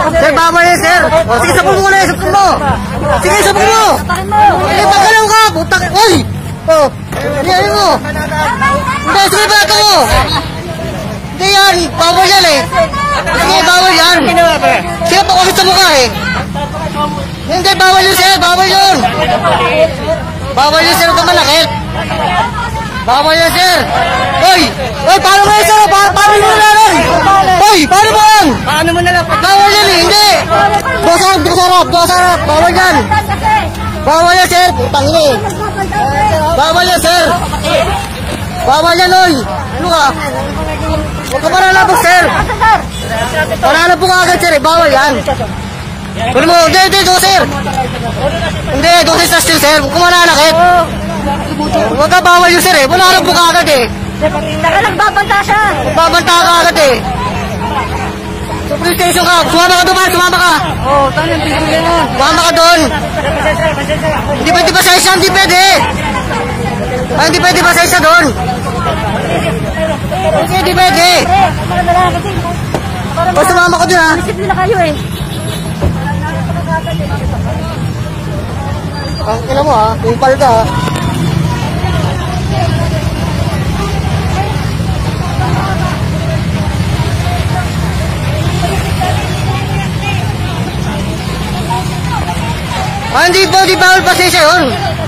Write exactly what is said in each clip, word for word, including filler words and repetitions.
Sir, bawal yan, sir. O, sige, sabog mo na, sabog mo. Sige, sabog mo. Sige, pagkalaw ka. Putak. Uy! O, hindi, ayun mo. Hindi, sige, bato mo. Hindi yan, bawal yan eh. Sige, bawal yan. Sige, pakulit sa mukha eh. Hindi, bawal yun, sir. Bawal yun. Bawal yun, sir. Huwag ka malakit. Bawal yan, sir. Uy! Uy, paano mo yan, sir? Pa paano mo na lang? Uy, paano mo yan? Paano mo na lang? Bawal yan eh, hindi. Dosarap, dosarap, dosarap. Bawal yan. Bawal yan, sir. Putang ina eh. Bawal yan, sir. Bawal yan, uy. Ano ka? Huwag ka manalabog, sir. Manalabog ka agad, sir. Bawal yan. Kunin mo, hindi, hindi, doser. Hindi, doser sa steel, sir. Huwag ka manalakit. Huwag ka, bawal yun, sir eh. Manalabog ka agad eh. Naka nagbabanta siya. Babanta ka agad eh. So, police station ka. Sumama ka doon, sumama ka. Oo, oh, tayo yung tigil yan. Sumama ka doon. Hindi pwede ba sa isa? Hindi pwede. Ay, hindi pwede ba sa isa doon? Hindi, hindi pwede. O, sumama ka doon ha. Disiplina na kayo eh. Ang ina mo ha, kumpal ka ha. Ah, hindi po, di bawal pasensya yun.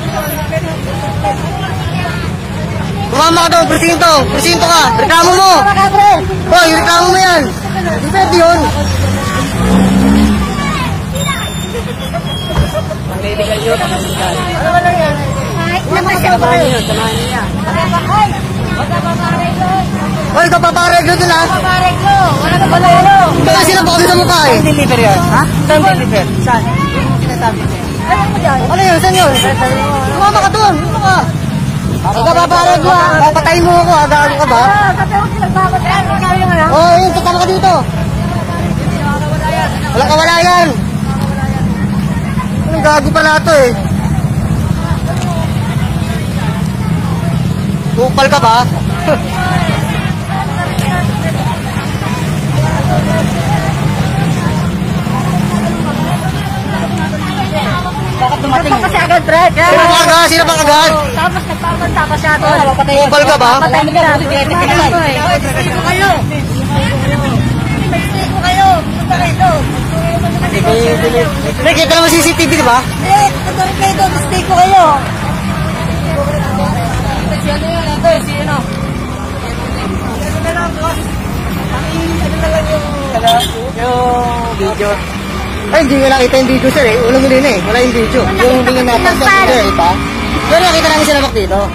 Tumama ka doon, presinto, presinto ka, reklamo mo. Hoy, reklamo mo yan. Di pwede yun. Pag-illegal yun, pag-illegal. Ano ba lang yan? Naman siya ba? Samahan niyo, samahan niya. Hoy! Huwag ka papareglo! Hoy, kapapareglo dun ha. Papareglo! Wala ka balalo! Kaya sila po kami sa mukha eh. Saan deliver yan? Ha? Saan deliver? Saan? Sinasabi niya. Ano mo dyan? Ano yun, saan yun? Tumama ka doon, ano ka? Huwag ka papareglo ha, papatayin mo ako ha, gago ka ba? Ah, sabi ko sinagbabatayan. Ikaw yung ano? Oo, oh, yun, tatama ka dito. Walang kawalayan. Anong gago pala ito eh. Kupal ka ba? Bakit dumating? Ano kasi agad, Brad? Sino ba agad? Sino ba agad? Tapos nagpapanta pa siya doon. Kupal ka ba? Patayin ka. Patayin ko kayo. Patayin ko kayo. Punta kayo doon. Nakikita naman C C T V, di ba? Eh, punta kayo doon. Stay ko kayo. Si ano yun? Ito, si ano? Ano na lang, boss? Ano na lang yung... Yung video. Ay, hindi nga nakita yung video, sir eh. Unang huli na eh. Wala yung video. Yung hindi nga napasa sa video, eh, pa? Pero nakita namin sila bak dito.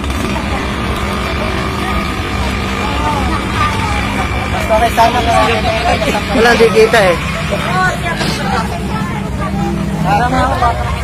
Basta kay sana na... Wala hindi kita eh. Para mga